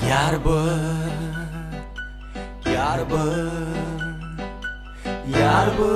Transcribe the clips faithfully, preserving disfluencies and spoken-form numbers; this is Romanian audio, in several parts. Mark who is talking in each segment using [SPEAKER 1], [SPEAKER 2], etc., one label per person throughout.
[SPEAKER 1] Iarbă, iarbă, iarbă,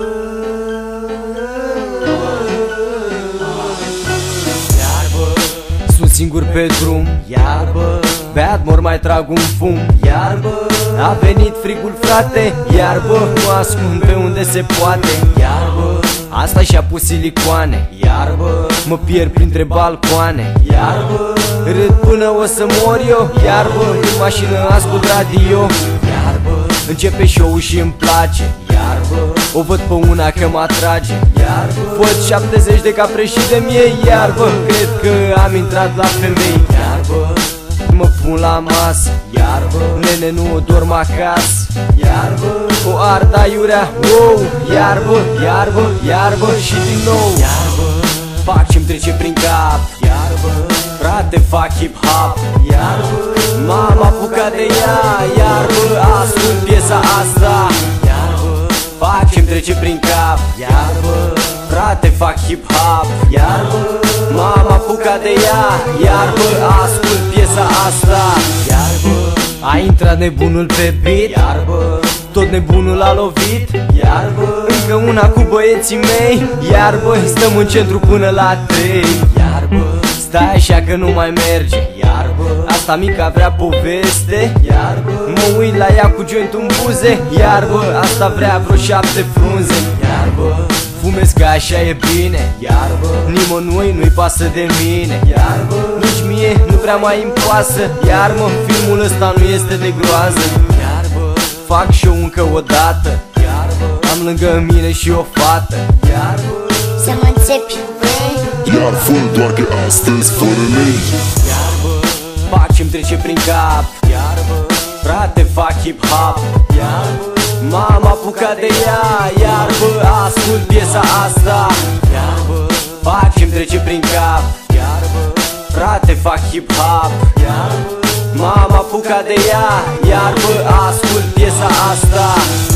[SPEAKER 1] iarbă. Sunt singur pe drum, iarbă. Beat mor, mai trag un fum, iarbă. A venit frigul, frate, iarbă. Mă ascund pe unde se poate, iarbă. Asta și-a pus silicoane, iarbă. Mă pierd printre balcoane, iarbă. Râd până o să mor eu, iarbă. În mașină ascult radio, iarbă. Începe show-ul și îmi place, iarbă. O văd pe una că mă atrage, iarbă. Văd șaptezeci de capre și de miei, iarbă. Cred că am intrat la femei, iarbă. Mă pun la masă, iarbă. Nene, nu o dorm acasă, iarbă. O ard aiurea, wow, iarbă, iarbă, iarbă și din nou, iarbă. Fac ce-mi trece prin cap, iarbă. Frate, fac hip-hop, iarbă. M-am apucat de ea, iarbă. Ascult piesa asta, iarbă. Fac ce-mi trece prin cap, iarbă. Frate, fac hip-hop, iarbă. M-am apucat de ea, iarbă. Ascult piesa asta, iarbă. A intrat nebunul pe beat, iarbă. Tot nebunul a lovit, iarbă. Încă una cu băieții mei, iarbă. Stăm în centru până la trei, iarbă. Stai așa că nu mai merge, iarbă. Asta mica vrea poveste, iarbă. Mă uit la ea cu joint în buze, iarbă. Asta vrea vreo șapte frunze, iarbă. Fumez că așa e bine, iarbă. Nimănui nu-i pasă de mine, iarbă. Nici mie nu prea mai îmi pasă, iarbă. Filmul ăsta nu este de groază, iarbă. Fac show încă o dată, iarbă. Am lângă mine și o fată, iarbă.
[SPEAKER 2] Să mă înțepi, vrei?
[SPEAKER 3] Iar fă doar că astăzi fără lei,
[SPEAKER 1] iarbă. Fac ce-mi trece prin cap, iarbă. Frate, fac hip-hop, iarbă. M-am apucat de ea, iarbă. Ascult piesa asta, iarbă. Fac ce-mi trece prin cap, iarbă. Frate, fac hip-hop, iarbă. M-am apucat de ea, iarbă. Ascult piesa asta.